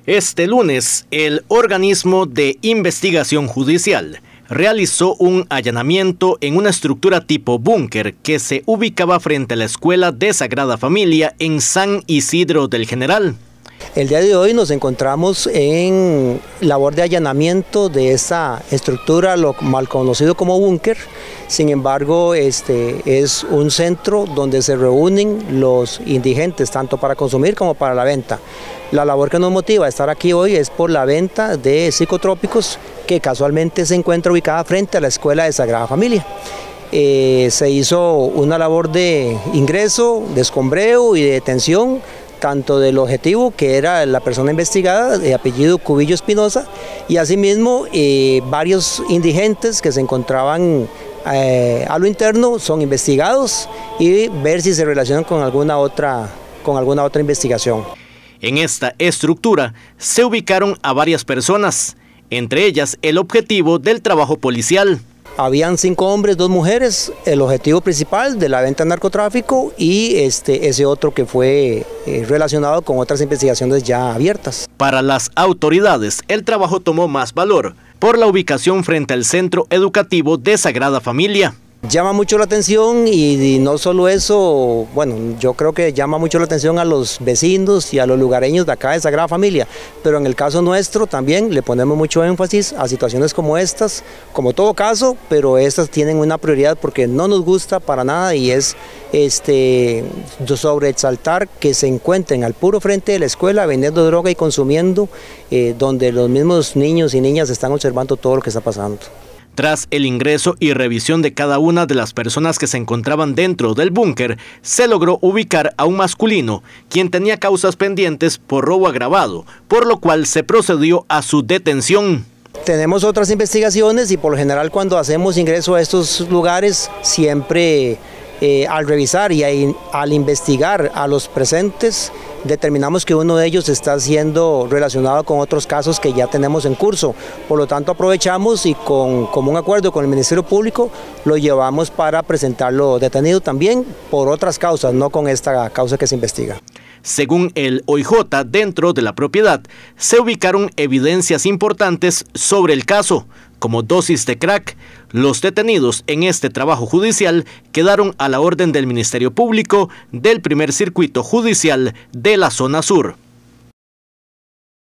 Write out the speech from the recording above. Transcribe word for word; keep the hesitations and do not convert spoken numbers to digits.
Este lunes, el organismo de investigación judicial realizó un allanamiento en una estructura tipo búnker que se ubicaba frente a la Escuela de Sagrada Familia en San Isidro del General. El día de hoy nos encontramos en labor de allanamiento de esta estructura, lo mal conocido como búnker. Sin embargo, este es un centro donde se reúnen los indigentes, tanto para consumir como para la venta. La labor que nos motiva a estar aquí hoy es por la venta de psicotrópicos que casualmente se encuentra ubicada frente a la Escuela de Sagrada Familia. Eh, se hizo una labor de ingreso, de escombreo y de detención, tanto del objetivo, que era la persona investigada, de apellido Cubillo Espinosa, y asimismo eh, varios indigentes que se encontraban eh, a lo interno son investigados y ver si se relacionan con alguna otra, con alguna otra investigación. En esta estructura se ubicaron a varias personas, entre ellas el objetivo del trabajo policial. Habían cinco hombres, dos mujeres, el objetivo principal de la venta de narcotráfico y este, ese otro que fue eh, relacionado con otras investigaciones ya abiertas. Para las autoridades, el trabajo tomó más valor por la ubicación frente al Centro Educativo de Sagrada Familia. Llama mucho la atención y, y no solo eso, bueno, yo creo que llama mucho la atención a los vecinos y a los lugareños de acá de Sagrada Familia, pero en el caso nuestro también le ponemos mucho énfasis a situaciones como estas, como todo caso, pero estas tienen una prioridad porque no nos gusta para nada y es este, sobreexaltar que se encuentren al puro frente de la escuela vendiendo droga y consumiendo, eh, donde los mismos niños y niñas están observando todo lo que está pasando. Tras el ingreso y revisión de cada una de las personas que se encontraban dentro del búnker, se logró ubicar a un masculino, quien tenía causas pendientes por robo agravado, por lo cual se procedió a su detención. Tenemos otras investigaciones y por lo general cuando hacemos ingreso a estos lugares, siempre eh, al revisar y a, al investigar a los presentes, determinamos que uno de ellos está siendo relacionado con otros casos que ya tenemos en curso. Por lo tanto, aprovechamos y con común acuerdo con el Ministerio Público lo llevamos para presentarlo detenido también por otras causas, no con esta causa que se investiga. Según el O I J, dentro de la propiedad se ubicaron evidencias importantes sobre el caso, como dosis de crack. Los detenidos en este trabajo judicial quedaron a la orden del Ministerio Público del primer circuito judicial de la zona sur.